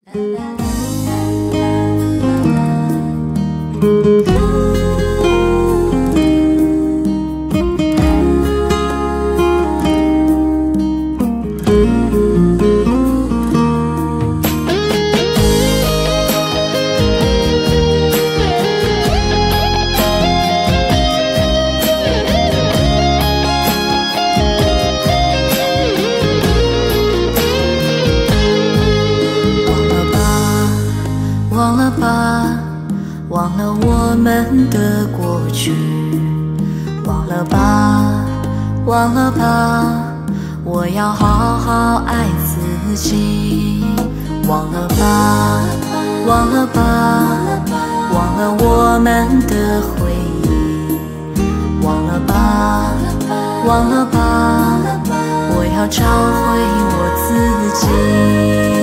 忘了吧，忘了我们的过去。忘了吧，忘了吧，我要好好爱自己。忘了吧，忘了吧，忘了我们的回忆。忘了吧，忘了吧，我要找回我自己。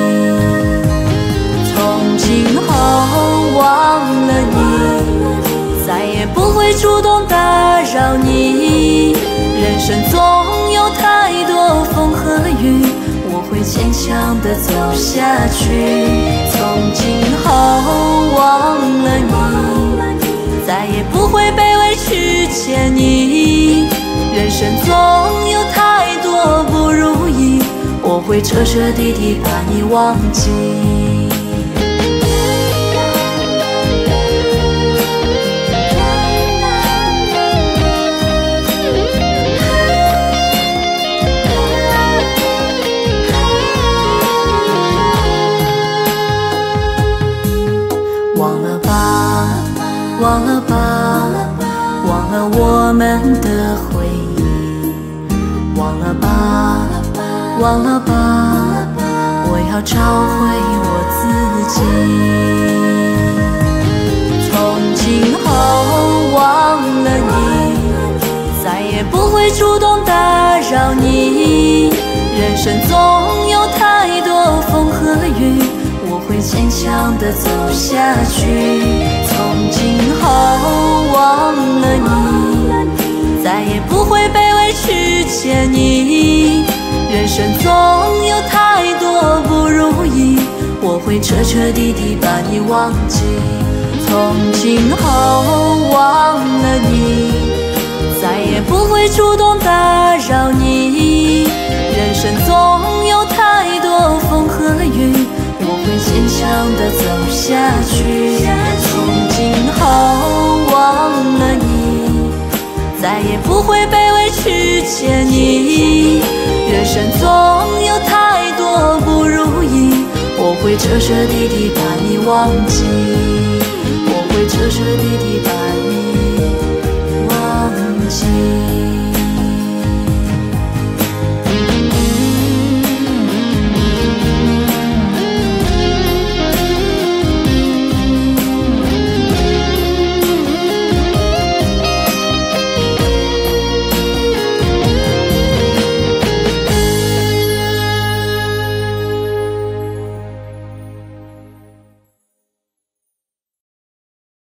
从今后忘了你，再也不会主动打扰你。人生总有太多风和雨，我会坚强地走下去。从今后忘了你，再也不会卑微去见你。人生总有太多不如意，我会彻彻底底把你忘记。忘了吧，忘了吧，忘了我们的回忆。忘了吧，忘了吧，我要找回我自己。从今后忘了你，再也不会主动打扰你。人生总有太多风和雨，我会坚强地走下去。从今后忘了你，再也不会卑微去见你。人生总有太多不如意，我会彻彻底底把你忘记。从今后忘了你，再也不会主动打扰你。人生总有太多风和雨，我会坚强地走下去。从今后忘了你，再也不会卑微去见你。人生总有太多不如意，我会彻彻底底把你忘记。我会彻彻底底把